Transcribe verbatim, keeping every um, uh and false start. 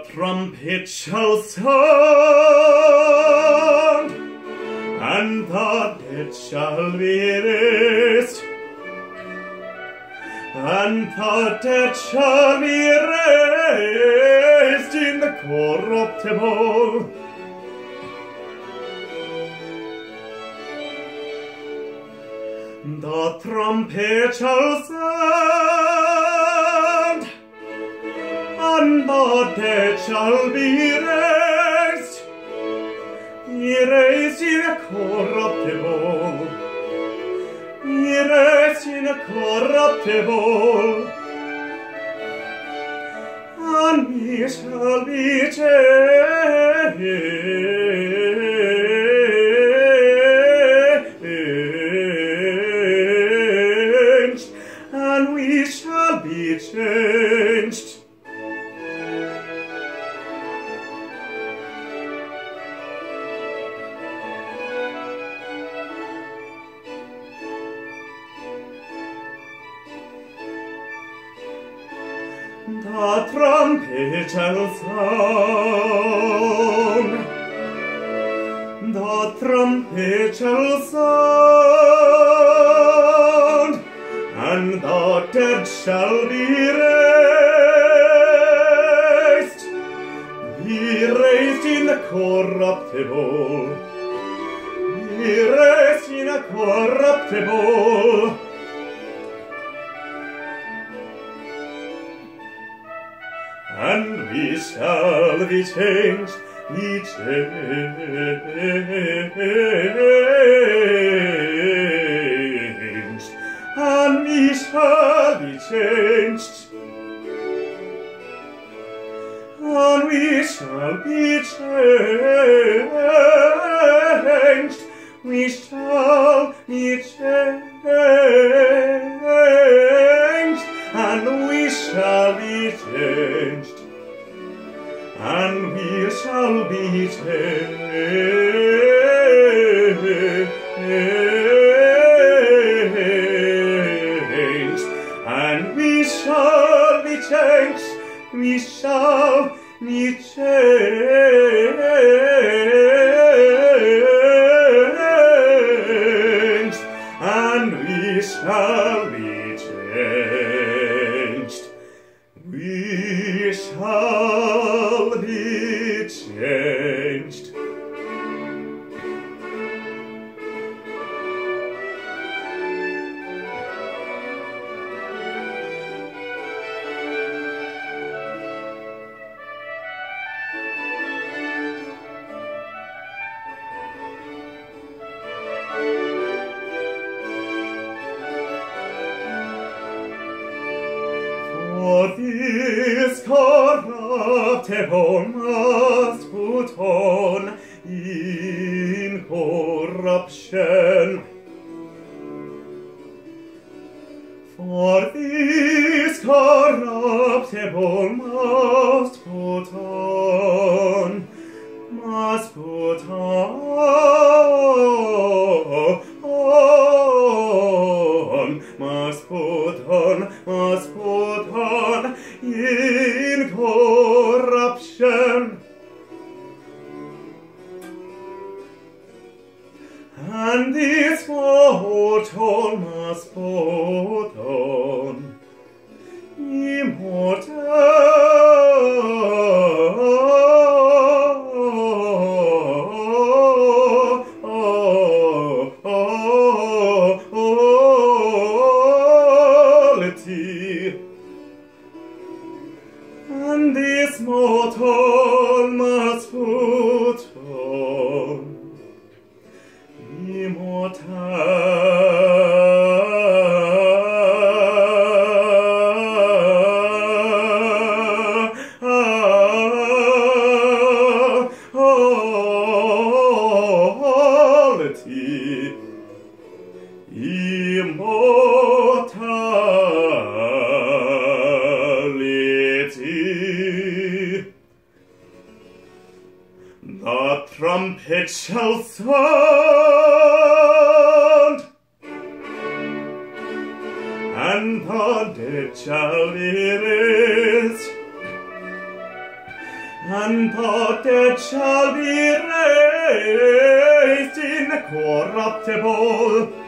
The trumpet shall sound, and the dead shall be raised, and the dead shall be raised incorruptible. The trumpet shall sound, and the dead shall be raised, raised incorruptible, raised incorruptible, and we shall be changed. Changed. The trumpet shall sound, the trumpet shall sound, and the dead shall be raised, be raised incorruptible, be raised incorruptible, and we shall be changed, be changed, and we shall be changed, and we shall be changed, we shall be changed, and we shall be changed, and we shall be changed, and we shall be changed, we shall be changed, and we shall be changed, we shall be changed. For this corruptible must put on incorruption. For this corruptible must put on, must put on, must put on, must put on incorruption. And this mortal must put on immortality. And this mortal must put on immortality. Immortality. The trumpet shall sound, and the dead shall be raised, and that it shall be raised incorruptible,